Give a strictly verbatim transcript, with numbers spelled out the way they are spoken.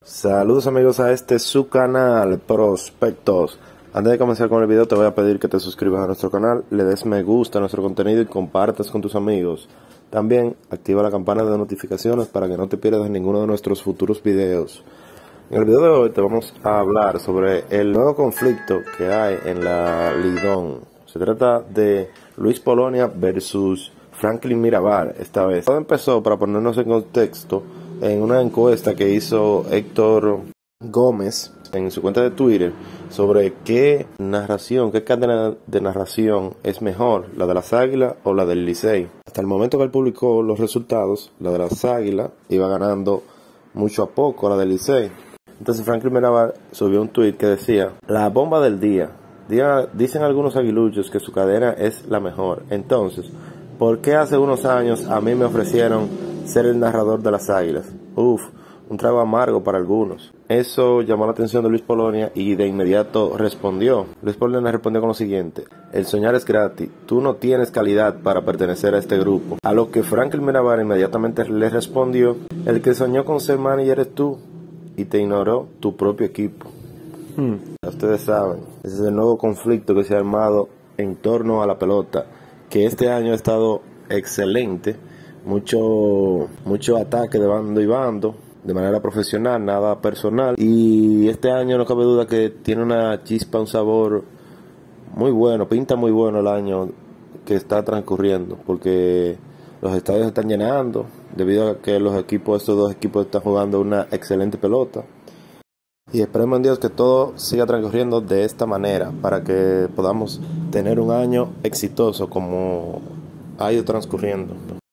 Saludos amigos a este su canal Prospectos. Antes de comenzar con el video te voy a pedir que te suscribas a nuestro canal, le des me gusta a nuestro contenido y compartas con tus amigos. También activa la campana de notificaciones para que no te pierdas ninguno de nuestros futuros videos. En el video de hoy te vamos a hablar sobre el nuevo conflicto que hay en la Lidón. Se trata de Luis Polonia versus Franklin Mirabal esta vez. Todo empezó, para ponernos en contexto, en una encuesta que hizo Héctor Gómez en su cuenta de Twitter sobre qué narración, qué cadena de narración es mejor, la de las Águilas o la del Licey. Hasta el momento que él publicó los resultados, la de las Águilas iba ganando mucho a poco a la del Licey. Entonces Franklin Mirabal subió un tweet que decía: la bomba del día. Diga, dicen algunos aguiluchos que su cadena es la mejor. Entonces, ¿por qué hace unos años a mí me ofrecieron ser el narrador de las Águilas? Uf, un trago amargo para algunos. Eso llamó la atención de Luis Polonia y de inmediato respondió. Luis Polonia respondió con lo siguiente: el soñar es gratis, tú no tienes calidad para pertenecer a este grupo. A lo que Franklin Mirabal inmediatamente le respondió: el que soñó con ser manager eres tú y te ignoró tu propio equipo. Hmm. Ustedes saben, ese es el nuevo conflicto que se ha armado en torno a la pelota, que este año ha estado excelente. Mucho, mucho ataque de bando y bando, de manera profesional, nada personal. Y este año no cabe duda que tiene una chispa, un sabor muy bueno, pinta muy bueno el año que está transcurriendo, porque los estadios se están llenando, debido a que los equipos, estos dos equipos están jugando una excelente pelota. Y esperemos en Dios que todo siga transcurriendo de esta manera, para que podamos tener un año exitoso como ha ido transcurriendo.